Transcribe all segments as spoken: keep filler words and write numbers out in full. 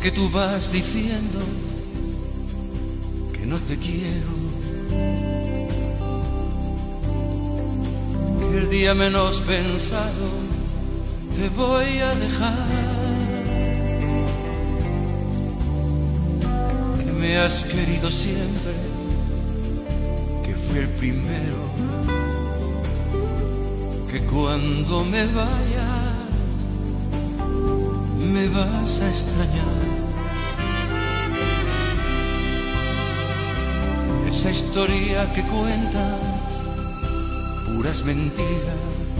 que tú vas diciendo que no te quiero, que el día menos pensado te voy a dejar, que me has querido siempre, que fui el primero, que cuando me vaya me vas a extrañar. Esa historia que cuentas, puras mentiras.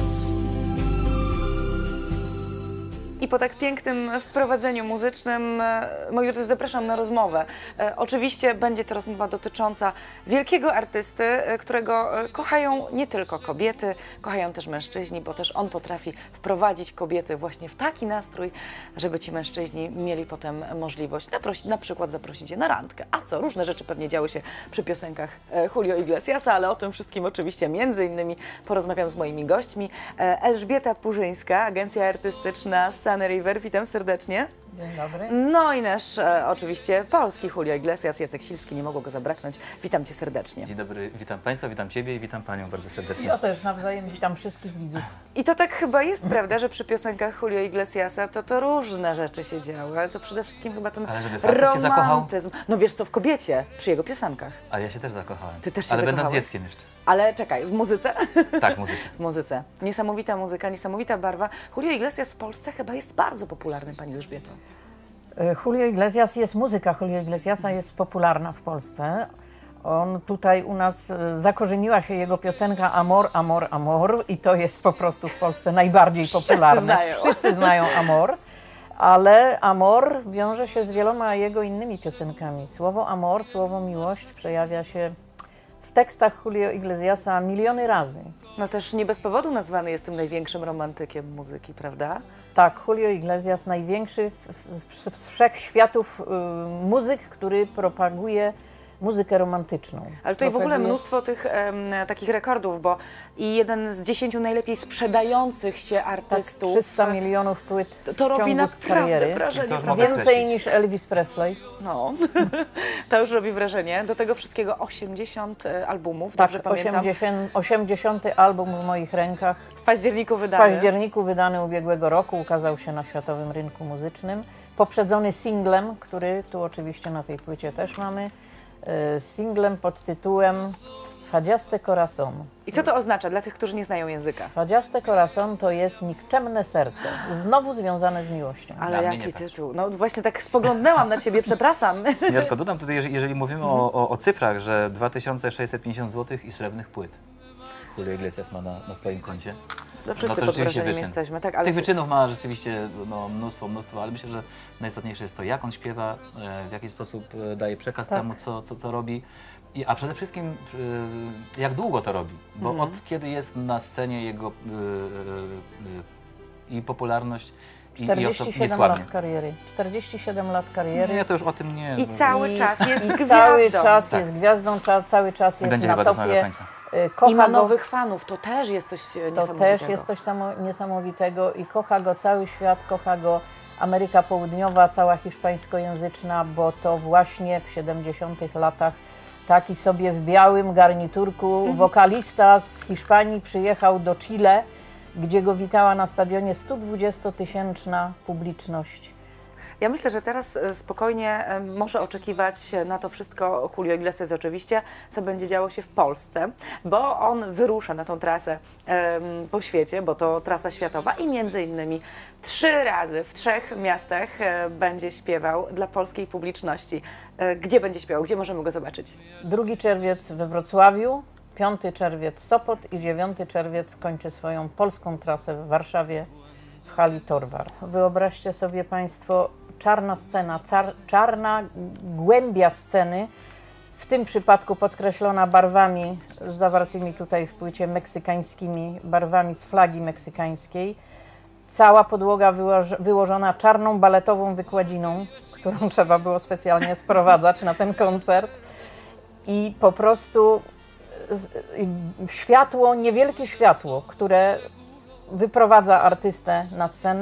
I po tak pięknym wprowadzeniu muzycznym, moi drodzy, zapraszam na rozmowę. E, oczywiście będzie to rozmowa dotycząca wielkiego artysty, którego kochają nie tylko kobiety, kochają też mężczyźni, bo też on potrafi wprowadzić kobiety właśnie w taki nastrój, żeby ci mężczyźni mieli potem możliwość naprosić, na przykład zaprosić je na randkę. A co? Różne rzeczy pewnie działy się przy piosenkach Julio Iglesiasa, ale o tym wszystkim oczywiście między innymi porozmawiam z moimi gośćmi. Elżbieta Purzyńska, agencja artystyczna Sunny River, witam serdecznie. Dzień dobry. No i nasz e, oczywiście polski Julio Iglesias, Jacek Silski, nie mogło go zabraknąć. Witam cię serdecznie. Dzień dobry, witam Państwa, witam Ciebie i witam Panią bardzo serdecznie. Ja też nawzajem witam wszystkich widzów. I to tak chyba jest, prawda, że przy piosenkach Julio Iglesiasa to, to różne rzeczy się działy, ale to przede wszystkim chyba ten Ale żeby facet się zakochał? romantyzm. No wiesz co, w kobiecie, przy jego piosenkach. A ja się też zakochałem. Ty też się Ale zakochałeś? będąc dzieckiem jeszcze. Ale czekaj, w muzyce? Tak, w muzyce. W muzyce. Niesamowita muzyka, niesamowita barwa. Julio Iglesias w Polsce chyba jest bardzo popularny, Pani Elżbieto. Julio Iglesias jest, muzyka Julio Iglesiasa jest popularna w Polsce. On tutaj u nas, zakorzeniła się jego piosenka Amor, Amor, Amor i to jest po prostu w Polsce najbardziej popularne. Znają. Wszyscy znają Amor, ale Amor wiąże się z wieloma jego innymi piosenkami. Słowo Amor, słowo miłość przejawia się w tekstach Julio Iglesiasa miliony razy. No też nie bez powodu nazwany jest tym największym romantykiem muzyki, prawda? Tak, Julio Iglesias, największy z wszechświatów y, muzyk, który propaguje muzykę romantyczną. Ale tutaj w ogóle Propaguje- mnóstwo tych em, takich rekordów, bo i jeden z dziesięciu najlepiej sprzedających się Tak, artystów. trzysta milionów płyt To, to w robi ciągu naprawdę kariery. wrażenie. To już prawda? mogę Więcej skreślić. niż Elvis Presley. No, to już robi wrażenie. Do tego wszystkiego osiemdziesiąt e, albumów, Tak, dobrze pamiętam. osiemdziesiąty, osiemdziesiąty album w moich rękach. W październiku W wydany. październiku wydany ubiegłego roku, ukazał się na światowym rynku muzycznym. Poprzedzony singlem, który tu oczywiście na tej płycie też mamy. y, Singlem pod tytułem Fadziaste Corazon. I co to oznacza dla tych, którzy nie znają języka? Fadziaste Corazon to jest nikczemne serce, znowu związane z miłością. Ale Na mnie jaki nie patrz. tytuł? No właśnie tak spoglądnęłam na ciebie, przepraszam. Ja tylko dodam tutaj, jeżeli, jeżeli mówimy o, o, o cyfrach, że dwa tysiące sześćset pięćdziesiąt złotych i srebrnych płyt Julio Iglesias ma na, na swoim koncie. No wszyscy to pod rzeczywiście wrażeniem wyczyn. jesteśmy, tak? Ale Tych wyczynów ma rzeczywiście no, mnóstwo, mnóstwo, ale myślę, że najistotniejsze jest to, jak on śpiewa, e, w jaki sposób e, daje przekaz Tak. temu, co, co, co robi. I, a przede wszystkim, e, jak długo to robi, bo Mhm. od kiedy jest na scenie jego e, e, i popularność, i, i czterdzieści oso- siedem niesławnie. lat kariery. czterdzieści siedem lat kariery. Nie, to już o tym nie. I bo- cały I- czas jest i gwiazdą. cały czas Tak. jest gwiazdą, cza- cały czas jest Będzie na chyba do samego topie. końca. Y, I Kocha ma go, nowych fanów, to też jest coś to niesamowitego. też jest coś samo, niesamowitego i kocha go cały świat, kocha go Ameryka Południowa, cała hiszpańskojęzyczna, bo to właśnie w siedemdziesiątych latach taki sobie w białym garniturku wokalista z Hiszpanii przyjechał do Chile, gdzie go witała na stadionie stodwudziestotysięczna publiczność. Ja myślę, że teraz e, spokojnie e, może oczekiwać na to wszystko Julio Iglesias oczywiście, co będzie działo się w Polsce, bo on wyrusza na tą trasę em, po świecie, bo to trasa światowa i między innymi trzy razy w trzech miastach e, będzie śpiewał dla polskiej publiczności. E, gdzie będzie śpiewał? Gdzie możemy go zobaczyć? drugi czerwiec we Wrocławiu, piąty czerwiec Sopot i dziewiąty czerwiec kończy swoją polską trasę w Warszawie w hali Torwar. Wyobraźcie sobie Państwo, czarna scena, car, czarna głębia sceny, w tym przypadku podkreślona barwami zawartymi tutaj w płycie meksykańskimi, barwami z flagi meksykańskiej. Cała podłoga wyłoż, wyłożona czarną baletową wykładziną, którą trzeba było specjalnie sprowadzać na ten koncert. I po prostu z, światło, niewielkie światło, które wyprowadza artystę na scenę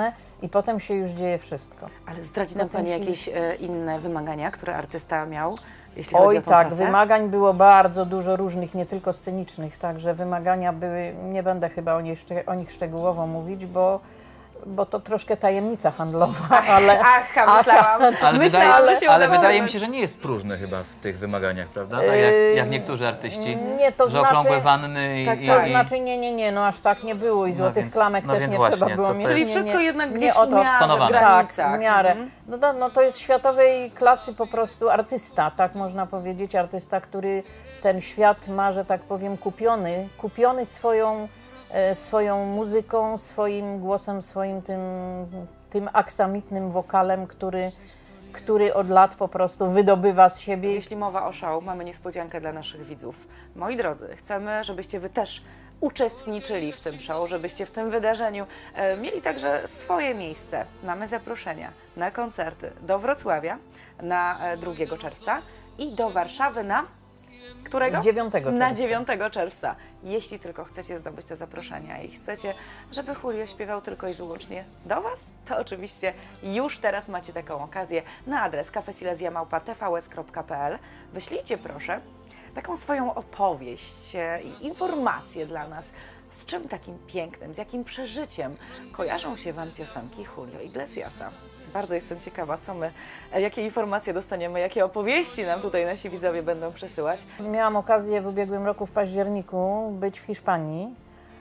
I potem się już dzieje wszystko. Ale zdradzi nam Potem Pani się jakieś e, inne wymagania, które artysta miał, jeśli chodzi Oj o tą tak, trasę? wymagań było bardzo dużo różnych, nie tylko scenicznych, także wymagania były, nie będę chyba o, niej, szcze- o nich szczegółowo mówić, bo, bo to troszkę tajemnica handlowa, ale... Aha, myślałam, Ale, myślałam, wydaje, że się ale udało wydaje mi zabrać. się, że nie jest próżny chyba w tych wymaganiach, prawda? Tak jak, jak niektórzy artyści, Nie, to że okrągłe znaczy- wanny i... Tak, i, To i- znaczy nie, nie, nie, no aż tak nie było i No złotych więc- klamek no też więc nie właśnie, trzeba było to- to mieć. jest- Czyli nie, wszystko nie, jednak nie gdzieś o w to. miarę, w Stonowane. Tak, granicach. w miarę. Mhm. No, to, no to jest światowej klasy po prostu artysta, tak można powiedzieć, artysta, który ten świat ma, że tak powiem, kupiony, kupiony swoją, e, swoją muzyką, swoim głosem, swoim tym, tym aksamitnym wokalem, który, który od lat po prostu wydobywa z siebie. Jeśli mowa o show, mamy niespodziankę dla naszych widzów. Moi drodzy, chcemy, żebyście Wy też uczestniczyli w tym show, żebyście w tym wydarzeniu e, mieli także swoje miejsce. Mamy zaproszenia na koncerty do Wrocławia na e, drugiego czerwca i do Warszawy na którego? dziewiątego Na czerwca. dziewiątego czerwca. Jeśli tylko chcecie zdobyć te zaproszenia i chcecie, żeby Julio śpiewał tylko i wyłącznie do Was, to oczywiście już teraz macie taką okazję na adres kafesilezja małpa t v s kropka p l. Wyślijcie proszę taką swoją opowieść e, i informacje dla nas, z czym takim pięknym, z jakim przeżyciem kojarzą się Wam piosenki Julio Iglesiasa. Bardzo jestem ciekawa, co my, e, jakie informacje dostaniemy, jakie opowieści nam tutaj nasi widzowie będą przesyłać. Miałam okazję w ubiegłym roku w październiku być w Hiszpanii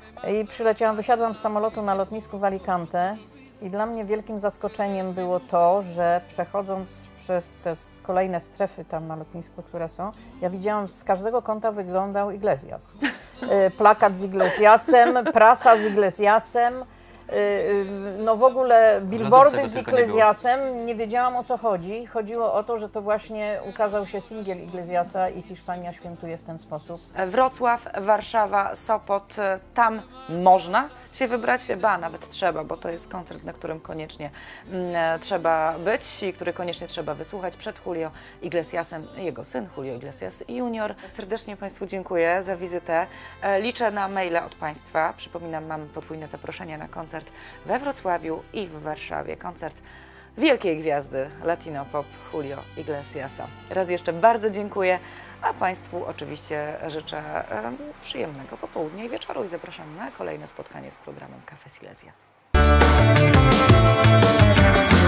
i przyleciałam, wysiadłam z samolotu na lotnisku w Alicante i dla mnie wielkim zaskoczeniem było to, że przechodząc przez te s- kolejne strefy tam na lotnisku, które są, ja widziałam, z każdego kąta wyglądał Iglesias. Y, Plakat z Iglesiasem, prasa z Iglesiasem, y, y, no w ogóle billboardy tego z tylko nie było. Iglesiasem. Nie wiedziałam, o co chodzi. Chodziło o to, że to właśnie ukazał się singiel Iglesiasa i Hiszpania świętuje w ten sposób. Wrocław, Warszawa, Sopot, e, tam można się wybrać, ba, nawet trzeba, bo to jest koncert, na którym koniecznie mm, e, trzeba być i który koniecznie trzeba wysłuchać przed Julio Iglesiasem, jego syn Julio Iglesias junior. Serdecznie Państwu dziękuję za wizytę. E, Liczę na maile od Państwa. Przypominam, mamy podwójne zaproszenie na koncert we Wrocławiu i w Warszawie. Koncert wielkiej gwiazdy Latino Pop Julio Iglesiasa. Raz jeszcze bardzo dziękuję, a Państwu oczywiście życzę e, przyjemnego popołudnia i wieczoru i zapraszam na kolejne spotkanie z programem Cafe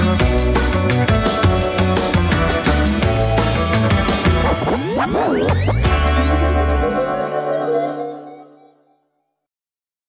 Silesia.